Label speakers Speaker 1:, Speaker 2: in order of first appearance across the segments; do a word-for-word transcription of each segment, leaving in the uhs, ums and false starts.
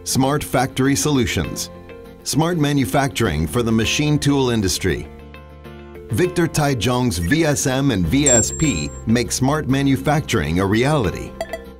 Speaker 1: Smart Factory Solutions. Smart manufacturing for the machine tool industry. Victor Taichung's V S M and V S P make smart manufacturing a reality.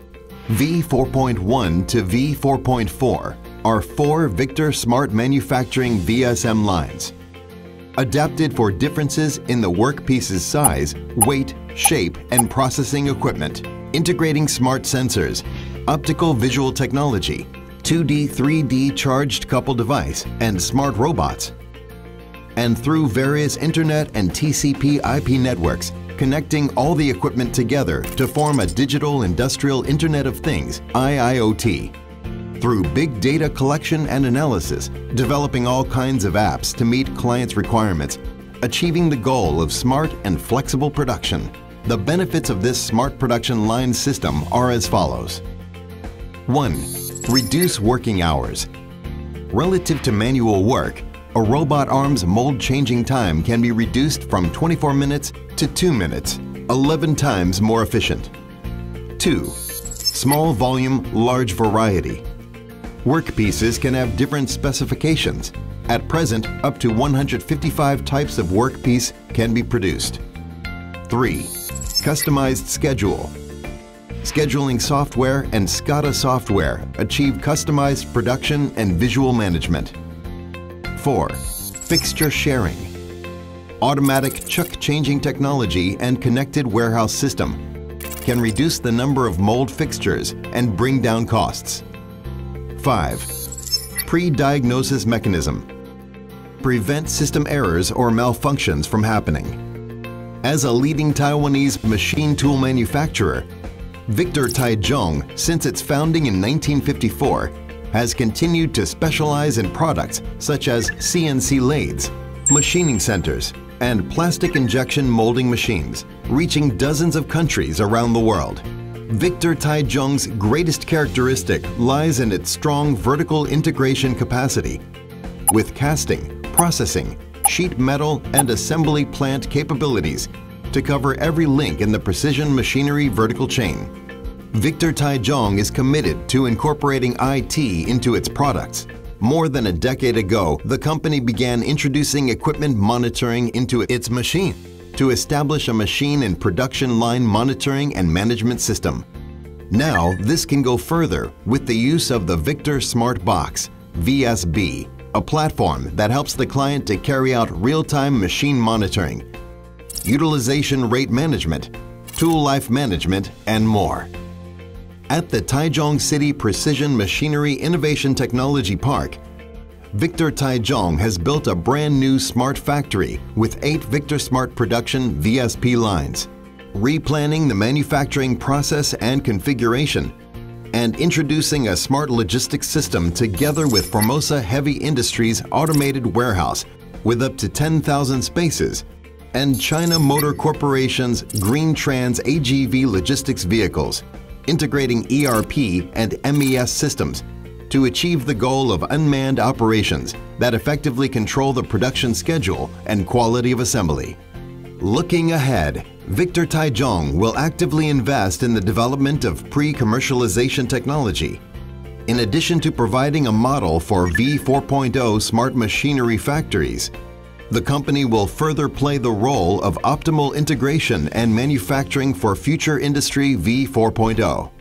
Speaker 1: V four point one to V four point four are four Victor Smart Manufacturing V S M lines, adapted for differences in the workpiece's size, weight, shape, and processing equipment, integrating smart sensors, optical visual technology, two D, three D charged couple device, and smart robots. And through various Internet and T C P I P networks, connecting all the equipment together to form a digital industrial Internet of Things, I I O T. Through big data collection and analysis, developing all kinds of apps to meet clients' requirements, achieving the goal of smart and flexible production. The benefits of this smart production line system are as follows. one. Reduce working hours. Relative to manual work, a robot arm's mold changing time can be reduced from twenty-four minutes to two minutes, eleven times more efficient. two. Small volume, large variety. Workpieces can have different specifications. At present, up to one hundred fifty-five types of workpiece can be produced. three. Customized schedule. Scheduling software and SCADA software achieve customized production and visual management. four. Fixture sharing. Automatic chuck changing technology and connected warehouse system can reduce the number of mold fixtures and bring down costs. five. Pre-diagnosis mechanism. Prevent system errors or malfunctions from happening. As a leading Taiwanese machine tool manufacturer, Victor Taichung, since its founding in nineteen fifty-four, has continued to specialize in products such as C N C lathes, machining centers, and plastic injection molding machines, reaching dozens of countries around the world. Victor Taichung's greatest characteristic lies in its strong vertical integration capacity, with casting, processing, sheet metal, and assembly plant capabilities to cover every link in the precision machinery vertical chain. Victor Taichung is committed to incorporating I T into its products. More than a decade ago, the company began introducing equipment monitoring into its machine to establish a machine and production line monitoring and management system. Now, this can go further with the use of the Victor Smart Box, V S B, a platform that helps the client to carry out real-time machine monitoring, utilization rate management, tool life management, and more. At the Taichung City Precision Machinery Innovation Technology Park, Victor Taichung has built a brand new smart factory with eight Victor Smart Production V S P lines, replanning the manufacturing process and configuration, and introducing a smart logistics system together with Formosa Heavy Industries automated warehouse with up to ten thousand spaces, and China Motor Corporation's Green Trans A G V logistics vehicles, integrating E R P and M E S systems to achieve the goal of unmanned operations that effectively control the production schedule and quality of assembly. Looking ahead, Victor Taichung will actively invest in the development of pre-commercialization technology. In addition to providing a model for V four point oh smart machinery factories, the company will further play the role of optimal integration and manufacturing for future Industry V four point oh.